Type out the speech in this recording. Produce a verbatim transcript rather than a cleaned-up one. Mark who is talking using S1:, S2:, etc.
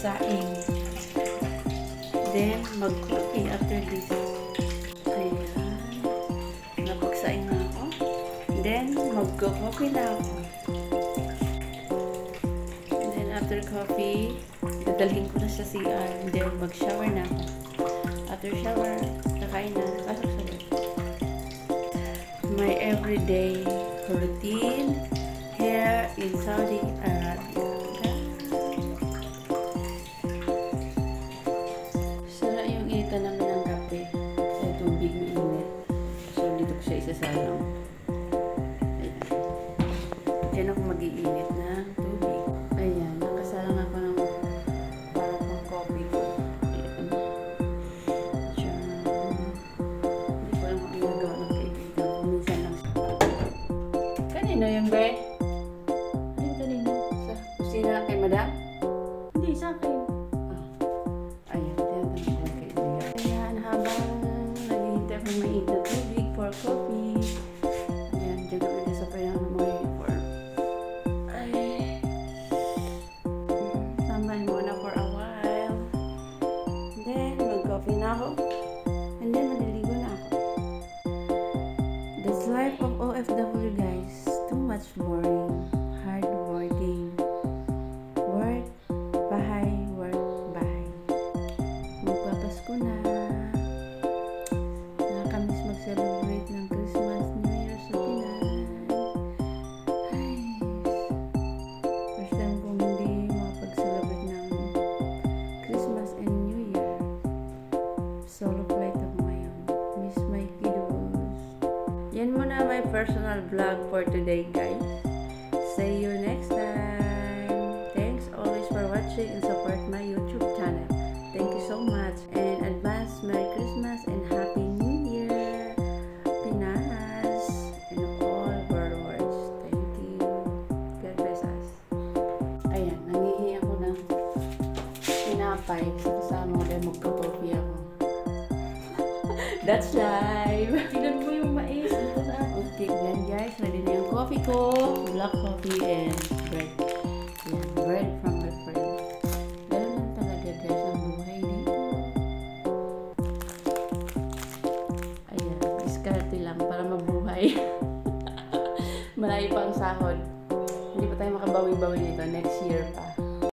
S1: magsaing. Then, mag-coffee after this. Ayan. Napagsaing na ako. Then, mag-coffee na ako. Then, after coffee, dadalhin ko na sa C R. Then, mag-shower na ako. After shower, kakain na. Pasok sa bed. My everyday routine here in Saudi Arabia. Sara yung initan namin ng kape sa tubig na init. So, dito ko siya isasalang. Ayan. Diyan ako mag-iinit na tubig. Ayan, nakasalang ako ng para pang coffee ko. Ayan. Diyan. Hindi ko lang kung nagawa ng kaibigan ko. Minsan lang siya. Kanino yung be? Anong kanino? Sa kusina kay madam? Hindi, sa akin. Ah. Ayan, tinatanong ko ng kaibigan. Ayan, habang naghihintay akong mainit na tubig for coffee. Ayan, dyan kami din sa payang mga uniform. Ay. Tambahin muna for a while. Then, mag-coffee na ako. And then, maliligo na ako. That's life of O F W, guys. Too much boring. Hard working. Work, bahay, work, bahay. Magpapasko na. Nakakamiss mag-celebrate ng Christmas, New Year sa Pinas. Ay. First time kong hindi makapag-celebrate ng Christmas and New Year. Solo flight ako ngayon. Miss my kiddos. Yan muna my personal vlog for today, guys. See you next time. Thanks always for watching and support my YouTube channel. Thank you so much. And advance Merry Christmas and Happy New Year, Pinas, and all worldwards. Thank you. God bless us. Ayan, nangihi ako ng pinapay sa kasama ko dahil magka-coffee ako. That's live. Tignan mo yung mais. Ito na. Okay, yan guys. Ready na yung coffee ko. Black coffee and bread. Yan, bread from my friend. Ganun lang talaga guys ang buhay dito. Ayan, diskarte lang para mabuhay. Malayo pa ang sahod. Hindi pa tayo makabawi-bawi nito. Next year pa.